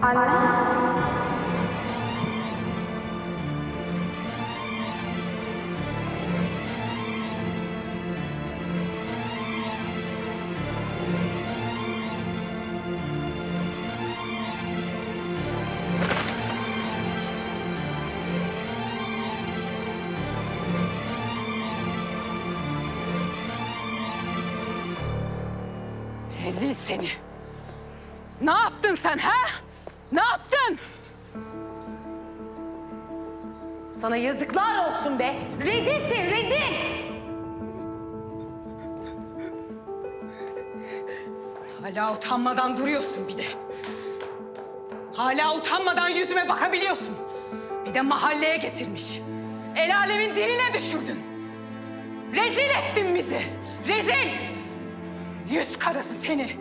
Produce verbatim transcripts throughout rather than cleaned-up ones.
Anne. Rezil seni. Ne yaptın sen ha? Ne yaptın? Sana yazıklar olsun be. Rezilsin, rezil. Hala utanmadan duruyorsun bir de. Hala utanmadan yüzüme bakabiliyorsun. Bir de mahalleye getirmiş. El alemin diline düşürdün. Rezil ettin bizi. Rezil. Yüz karası seni.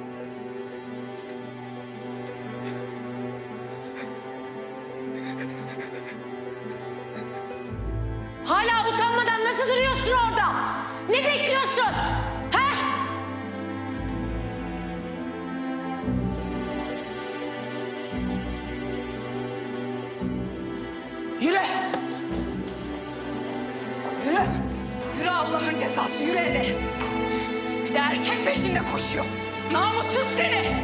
Hala utanmadan nasıl duruyorsun orada? Ne bekliyorsun? Ha? Yürü. Yürü. Yürü Allah'ın cezası, yürü hele. Bir de erkek peşinde koşuyor. Namussuz seni.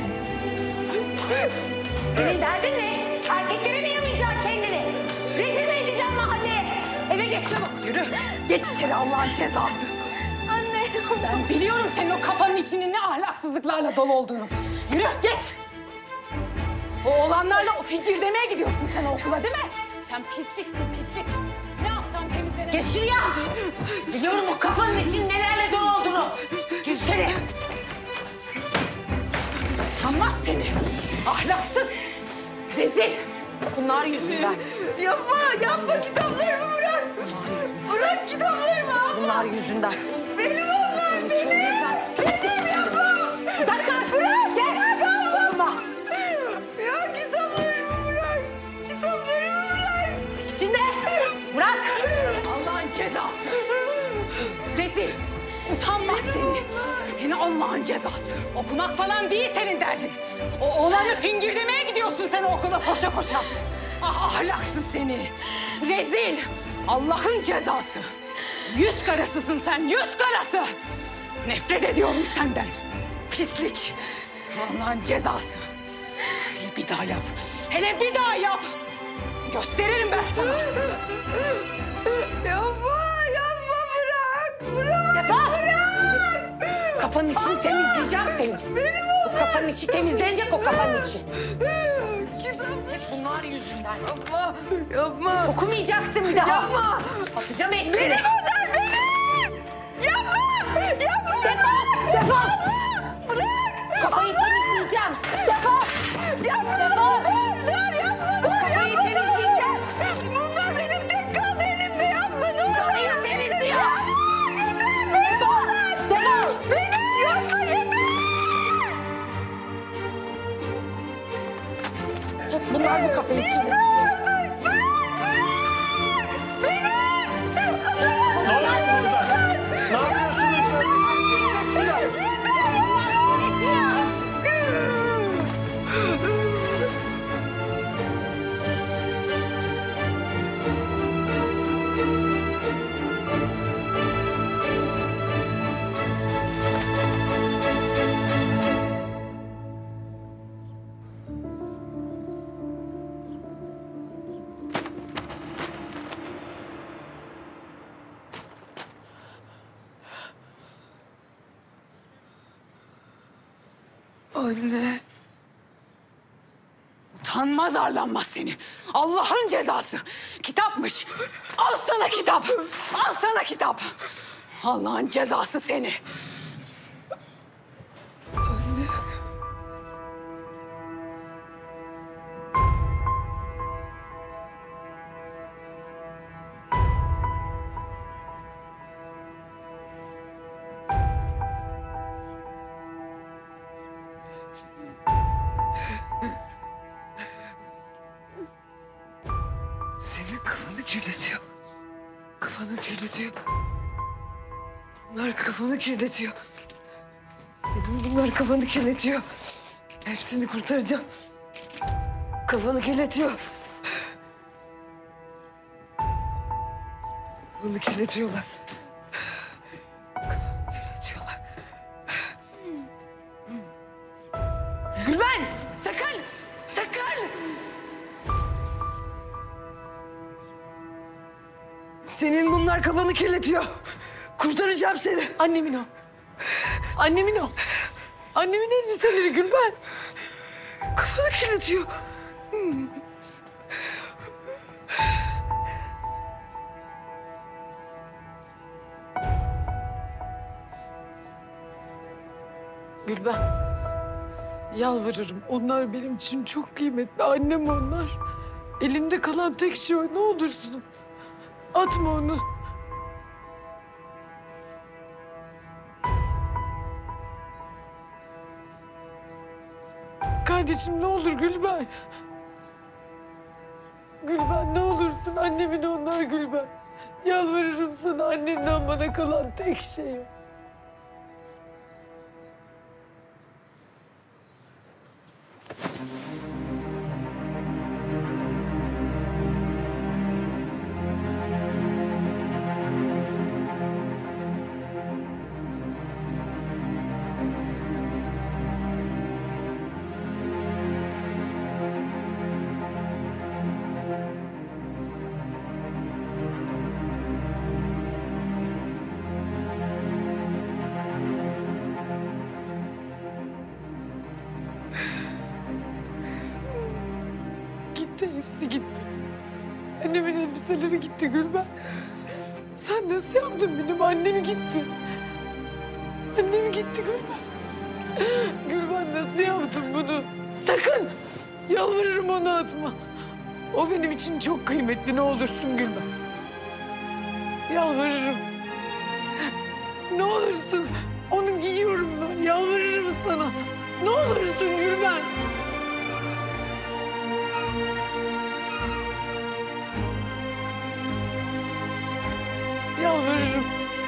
Senin derdin ne? Erkeklere mi yamayacaksın kendini? Rezil mi edeceksin mahalleye? Eve geç çabuk. Yürü. Geç içeri Allah'ın cezası. Anne. Ben biliyorum senin o kafanın içinin ne ahlaksızlıklarla dolu olduğunu. Yürü geç. O oğlanlarla o figür demeye gidiyorsun sen okula değil mi? Sen pisliksin pislik. Ne yapsan temizlenir. Geç şuraya. Biliyorum o kafanın için nelerle dolu olduğunu. Gir içeri. Utanmaz seni. Ahlaksız. Rezil. Bunlar yüzünden. Yapma yapma kitaplarımı bırak. Bırak kitaplarımı. Bunlar yüzünden. Benim oğlum benim. Benim yapma. Uzaklaş. Bırak. Gel. Dokunma. Ya kitaplarımı bırak. Kitaplarımı bırak. İçinde. Bırak. Allah'ın cezası. Rezil. Utanmaz seni. Seni Allah'ın cezası. Okumak falan değil senin derdin. O oğlanı fingirlemeye gidiyorsun sen o okula koşa koşa. Ah ahlaksız seni. Rezil. Allah'ın cezası. Yüz karasısın sen, yüz karası. Nefret ediyorum senden. Pislik. Allah'ın cezası. Hele bir daha yap. Hele bir daha yap. Gösteririm ben sana. Yapma, yapma bırak. Bırak, Defol. bırak. Kafanın içini temizleyeceğim senin. Benim oğlum. O kafanın içi temizlenecek o kafanın içi. Kitap. Hep bunlar yüzünden. Yapma, yapma. Okumayacaksın bir daha. Yapma. Atacağım hepsini. Benim onlar benim. Yapma, yapma. Defol. Defol. Bırak. Kafayı temizleyeceğim. Defol. Yapma. Defol. Dur, dur yapma. Dur, Kafayı yapma, temizleyeceğim. dur. Bunlar benim tek kaldı elimde. Yapma, dur. Kafayı temizliyor. Yapma, yeter. Benim Defol. onlar. Defol. Benim. Yapma, yeter. Hep bunlar bu kafayı Yeter çiğniyor. artık. Bırak, bırak. Beni. Ne oluyor burada? Ne yapıyorsunuz böyle? Anne. Utanmaz arlanmaz seni. Allah'ın cezası. Kitapmış. Al sana kitap. Al sana kitap. Allah'ın cezası seni. Senin kafanı kirletiyor. Kafanı kirletiyor. Bunlar kafanı kirletiyor. Senin bunlar kafanı kirletiyor. Hepsini kurtaracağım. Kafanı kirletiyor. Kafanı kirletiyorlar. Kafanı kirletiyorlar. Gülben sakın! Sakın! Senin bunlar kafanı kirletiyor. Kurtaracağım seni. Annemin o. Annemin o. Annemin elbiseleri Gülben. Kafanı kirletiyor. Gülben, yalvarırım. Onlar benim için çok kıymetli. Annem onlar. Elimde kalan tek şey o. Ne olursun. Atma onu. Kardeşim ne olur Gülben. Gülben ne olursun. Annemin onlar Gülben. Yalvarırım sana. Annemden bana kalan tek şey o. Gitti, hepsi gitti. Annemin elbiseleri gitti Gülben. Sen nasıl yaptın benim? Annem gitti. Annem gitti Gülben. Gülben nasıl yaptın bunu? Sakın! Yalvarırım onu atma. O benim için çok kıymetli. Ne olursun Gülben. Yalvarırım. Ne olursun. Onu giyiyorum ben. Yalvarırım sana. Ne olursun Gülben. Yalvarırım.